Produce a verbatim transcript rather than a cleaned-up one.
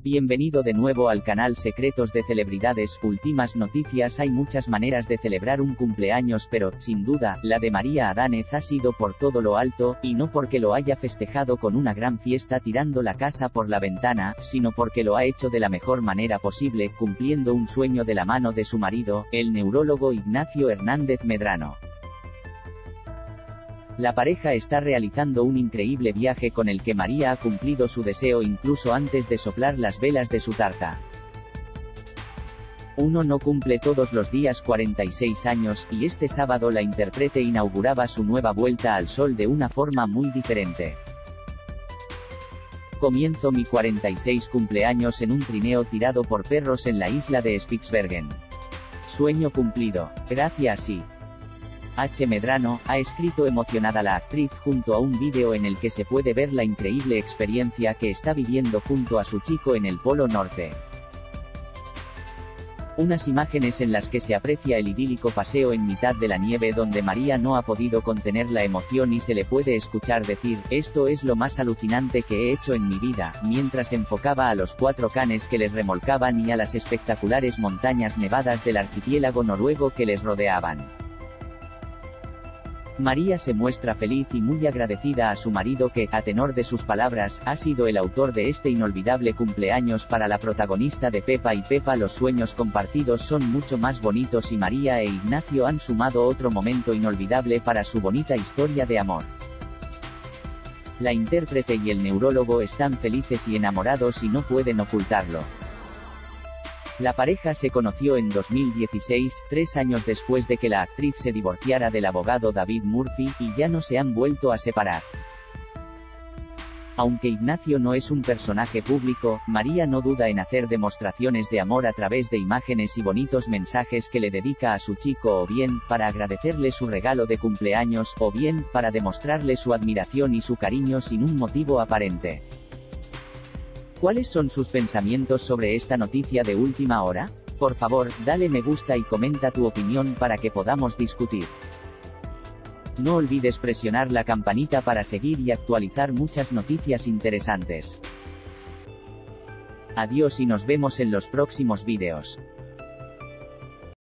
Bienvenido de nuevo al canal Secretos de Celebridades. Últimas noticias. Hay muchas maneras de celebrar un cumpleaños, pero, sin duda, la de María Adánez ha sido por todo lo alto, y no porque lo haya festejado con una gran fiesta tirando la casa por la ventana, sino porque lo ha hecho de la mejor manera posible, cumpliendo un sueño de la mano de su marido, el neurólogo Ignacio Hernández Medrano. La pareja está realizando un increíble viaje con el que María ha cumplido su deseo incluso antes de soplar las velas de su tarta. Uno no cumple todos los días cuarenta y seis años, y este sábado la intérprete inauguraba su nueva vuelta al sol de una forma muy diferente. Comienzo mi cuarenta y seis cumpleaños en un trineo tirado por perros en la isla de Spitsbergen. Sueño cumplido. Gracias y... H. Medrano, ha escrito emocionada la actriz junto a un vídeo en el que se puede ver la increíble experiencia que está viviendo junto a su chico en el Polo Norte. Unas imágenes en las que se aprecia el idílico paseo en mitad de la nieve donde María no ha podido contener la emoción y se le puede escuchar decir, «Esto es lo más alucinante que he hecho en mi vida», mientras enfocaba a los cuatro canes que les remolcaban y a las espectaculares montañas nevadas del archipiélago noruego que les rodeaban. María se muestra feliz y muy agradecida a su marido que, a tenor de sus palabras, ha sido el autor de este inolvidable cumpleaños para la protagonista de Pepa y Pepa. Los sueños compartidos son mucho más bonitos y María e Ignacio han sumado otro momento inolvidable para su bonita historia de amor. La intérprete y el neurólogo están felices y enamorados y no pueden ocultarlo. La pareja se conoció en dos mil dieciséis, tres años después de que la actriz se divorciara del abogado David Murphy, y ya no se han vuelto a separar. Aunque Ignacio no es un personaje público, María no duda en hacer demostraciones de amor a través de imágenes y bonitos mensajes que le dedica a su chico, o bien, para agradecerle su regalo de cumpleaños, o bien, para demostrarle su admiración y su cariño sin un motivo aparente. ¿Cuáles son sus pensamientos sobre esta noticia de última hora? Por favor, dale me gusta y comenta tu opinión para que podamos discutir. No olvides presionar la campanita para seguir y actualizar muchas noticias interesantes. Adiós y nos vemos en los próximos vídeos.